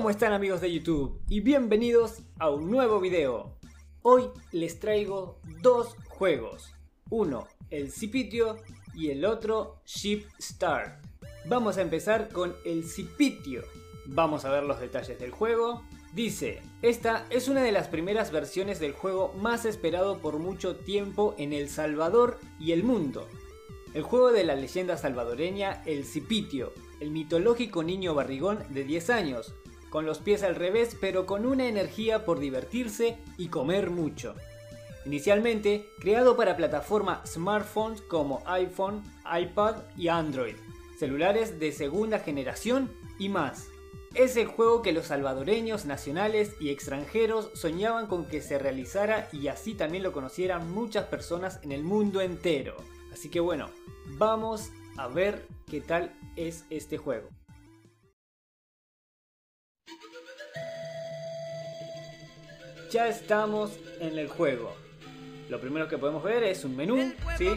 ¿Cómo están amigos de YouTube? Y bienvenidos a un nuevo video. Hoy les traigo dos juegos. Uno, el Cipitio y el otro, Ship Start. Vamos a empezar con el Cipitio. Vamos a ver los detalles del juego. Dice, esta es una de las primeras versiones del juego más esperado por mucho tiempo en El Salvador y el mundo. El juego de la leyenda salvadoreña El Cipitio, el mitológico niño barrigón de 10 años, con los pies al revés pero con una energía por divertirse y comer mucho. Inicialmente creado para plataformas smartphones como iPhone, iPad y Android, celulares de segunda generación y más. Es el juego que los salvadoreños nacionales y extranjeros soñaban con que se realizara y así también lo conocieran muchas personas en el mundo entero. Así que bueno, vamos a ver qué tal es este juego. Ya estamos en el juego. Lo primero que podemos ver es un menú, ¿sí?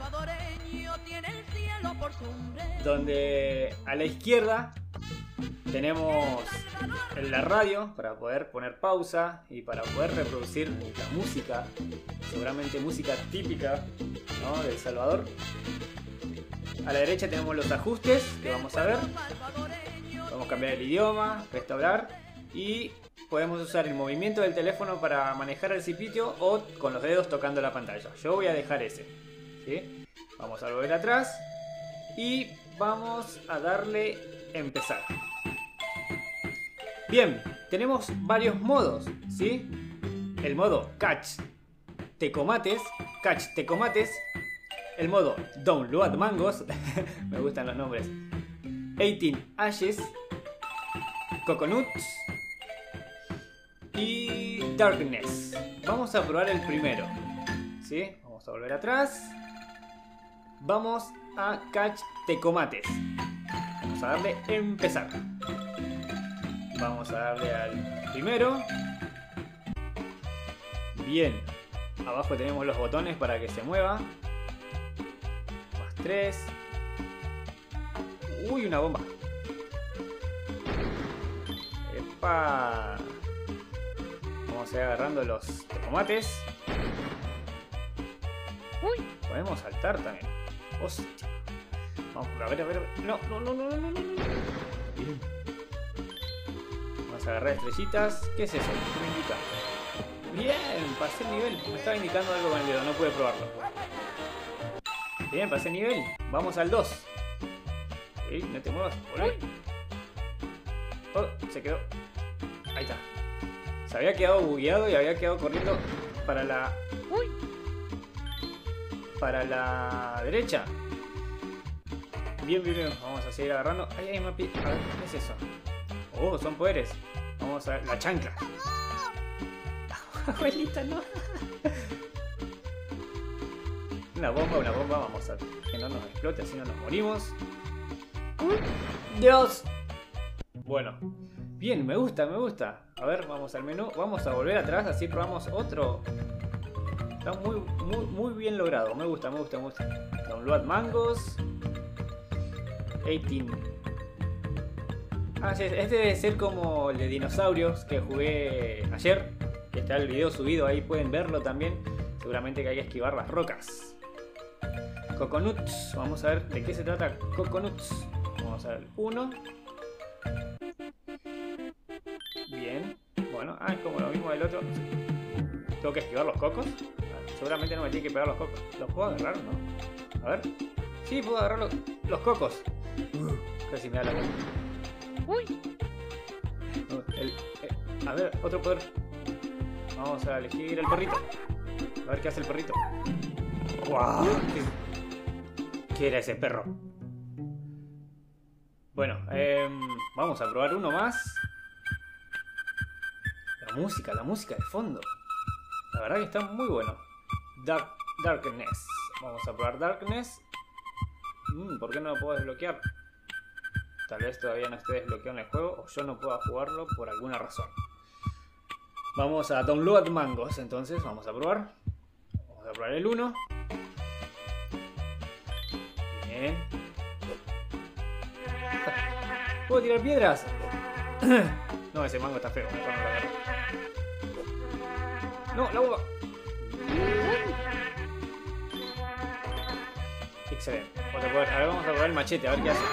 Donde a la izquierda tenemos la radio para poder poner pausa y para poder reproducir la música, seguramente música típica, ¿no?, de El Salvador. A la derecha tenemos los ajustes que vamos a ver. Podemos cambiar el idioma, restaurar y podemos usar el movimiento del teléfono para manejar el Cipitio o con los dedos tocando la pantalla. Yo voy a dejar ese, ¿sí? Vamos a volver atrás y vamos a darle empezar. Bien, tenemos varios modos, ¿sí? El modo Catch Tecomates, el modo Download Mangos, me gustan los nombres, 18 Ashes, Coconuts y Darkness. Vamos a probar el primero, ¿sí? Vamos a volver atrás. Vamos a Catch Tecomates. Vamos a darle empezar. Vamos a darle al primero. Bien. Abajo tenemos los botones para que se mueva. Más 3. Uy, una bomba. ¡Epa! Vamos a ir agarrando los tomates. Uy, podemos saltar también. Hostia. Vamos a ver. No. Bien. Vamos a agarrar estrellitas. ¿Qué es eso? ¿Qué me indica? Bien, pasé el nivel. Me estaba indicando algo con el dedo, no pude probarlo. Bien, pasé el nivel. Vamos al 2. ¿Sí? No te muevas. Por ahí. Oh, se quedó. Ahí está. Se había quedado bugueado y había quedado corriendo para la... ¡Uy! Para la derecha. Bien. Vamos a seguir agarrando. Ay, mapi. A ver, ¿qué es eso? Oh, son poderes. Vamos a ver. La chancla. Abuelita, no. Una bomba. Vamos a que no nos explote, así no nos morimos. ¡Dios! Bueno. Bien, me gusta. A ver, vamos al menú. Vamos a volver atrás, así probamos otro. Está muy bien logrado. Me gusta. Download Mangos. 18. Ah, sí, este debe ser como el de dinosaurios que jugué ayer. Que está el video subido, ahí pueden verlo también. Seguramente que hay que esquivar las rocas. Coconuts. Vamos a ver de qué se trata Coconuts. Vamos a ver el 1. Bien. Bueno, es como lo mismo del otro. ¿Tengo que esquivar los cocos? Seguramente no me tiene que pegar los cocos. ¿Los puedo agarrar, no? A ver. Sí, puedo agarrar los cocos. Casi me da la boca. Uy. A ver, otro poder. Vamos a elegir el perrito. A ver qué hace el perrito. ¡Wow! ¿Qué era ese perro? Bueno, vamos a probar uno más. La música de fondo. La verdad que está muy bueno. Darkness. Vamos a probar Darkness. ¿Por qué no lo puedo desbloquear? Tal vez todavía no esté desbloqueado en el juego o yo no pueda jugarlo por alguna razón. Vamos a Download Mangos, entonces vamos a probar. Vamos a probar el 1. Bien. ¿Puedo tirar piedras? No, ese mango está feo. Mejor no lo agarro. No, la uva. Excelente. Ahora vamos a probar el machete, a ver qué hace.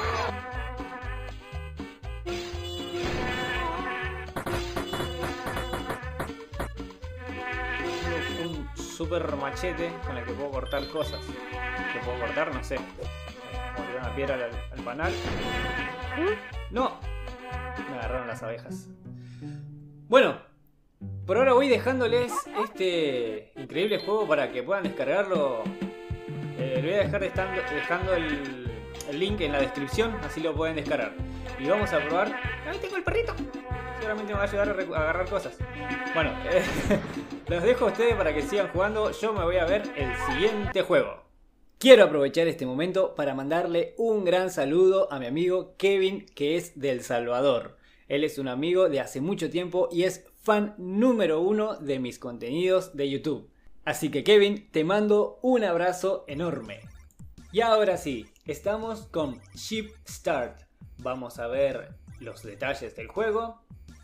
Un super machete con el que puedo cortar cosas. ¿Que puedo cortar? No sé. Vamos a tirar una piedra al panal. ¡No! Me agarraron las abejas. Bueno, por ahora voy dejándoles este increíble juego para que puedan descargarlo. Le voy a dejar dejando el link en la descripción, así lo pueden descargar. Y vamos a probar. ¡Ahí tengo el perrito! Seguramente me va a ayudar a agarrar cosas. Bueno, los dejo a ustedes para que sigan jugando. Yo me voy a ver el siguiente juego. Quiero aprovechar este momento para mandarle un gran saludo a mi amigo Kevin, que es de El Salvador. Él es un amigo de hace mucho tiempo y es fan número 1 de mis contenidos de YouTube. Así que Kevin, te mando un abrazo enorme. Y ahora sí, estamos con Ship Start. Vamos a ver los detalles del juego.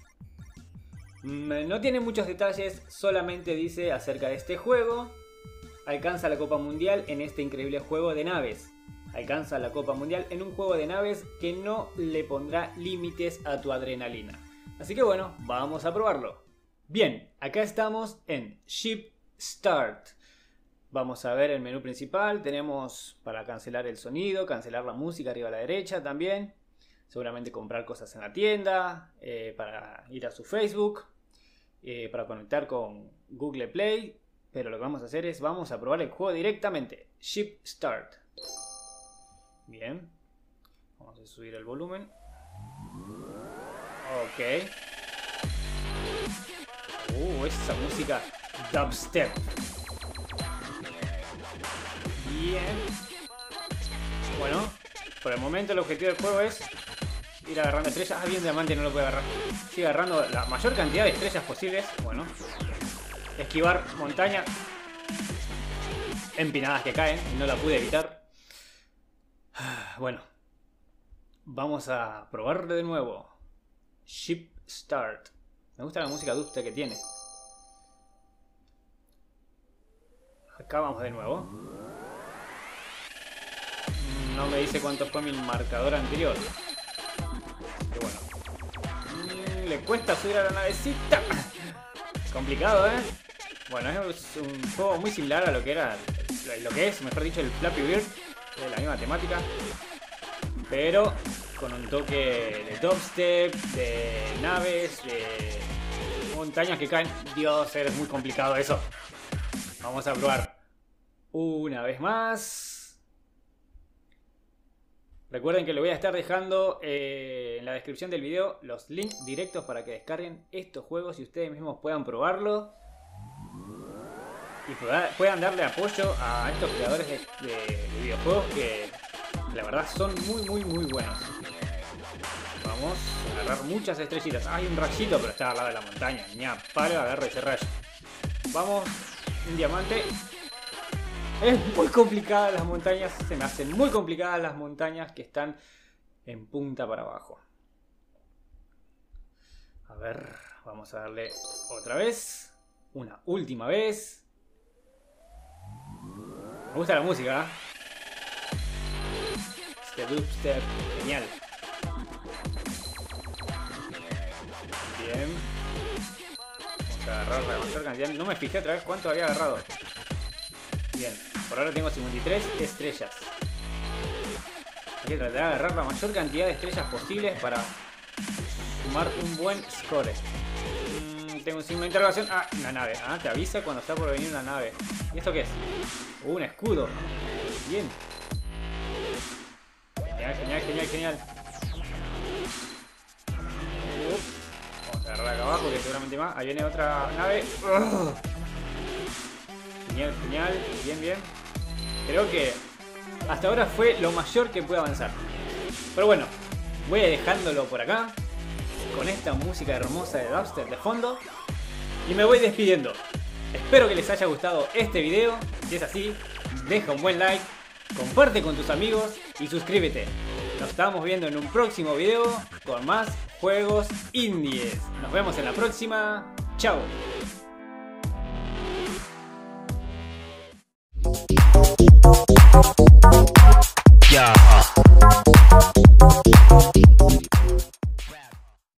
No tiene muchos detalles, solamente dice acerca de este juego. Alcanza la Copa Mundial en este increíble juego de naves. Alcanza la Copa Mundial en un juego de naves que no le pondrá límites a tu adrenalina. Así que bueno, vamos a probarlo. Bien, acá estamos en Ship Start. Vamos a ver el menú principal. Tenemos para cancelar el sonido, cancelar la música arriba a la derecha también. Seguramente comprar cosas en la tienda, para ir a su Facebook, para conectar con Google Play. Pero lo que vamos a hacer es, vamos a probar el juego directamente. Ship Start. Bien. Vamos a subir el volumen. Ok. Esa música dubstep. Bien. Bueno, por el momento el objetivo del juego es ir agarrando estrellas. Bien, diamante no lo puede agarrar. Sigue agarrando la mayor cantidad de estrellas posibles. Bueno. Esquivar montañas empinadas que caen y no la pude evitar. Bueno, vamos a probar de nuevo. Ship Start. Me gusta la música dubstep que tiene. Acá vamos de nuevo. No me dice cuánto fue mi marcador anterior. Pero bueno. Le cuesta subir a la navecita. Complicado, ¿eh? Bueno, es un juego muy similar a lo que era, mejor dicho, el Flappy Bird, de la misma temática, pero con un toque de dubstep, de naves, de montañas que caen. Dios, es muy complicado eso. Vamos a probar una vez más. Recuerden que le voy a estar dejando en la descripción del video los links directos para que descarguen estos juegos y ustedes mismos puedan probarlo. Y puedan darle apoyo a estos creadores de videojuegos que la verdad son muy buenos. Vamos a agarrar muchas estrellitas. Hay un rayito, pero está al lado de la montaña. Ña, palo, agarro ese rayo. Vamos, un diamante. Es muy complicada las montañas. Se me hacen muy complicadas las montañas que están en punta para abajo. A ver, vamos a darle otra vez. Una última vez. Me gusta la música, ¿eh? Este dubstep, genial. Bien. Vamos a agarrar la mayor cantidad. No me fijé otra vez cuánto había agarrado. Bien, por ahora tengo 53 estrellas. Hay que tratar de agarrar la mayor cantidad de estrellas posibles para sumar un buen score. Tengo un signo de interrogación. Ah, una nave. Ah, te avisa cuando está por venir una nave. ¿Y esto qué es? Un escudo. Bien. Genial. Vamos a agarrar acá abajo que seguramente más. Ahí viene otra nave. Genial. Bien. Creo que hasta ahora fue lo mayor que pude avanzar. Pero bueno, voy dejándolo por acá, con esta música hermosa de dubstep de fondo, y me voy despidiendo. Espero que les haya gustado este video. Si es así, deja un buen like, comparte con tus amigos y suscríbete. Nos estamos viendo en un próximo video con más juegos indies. Nos vemos en la próxima. Chao.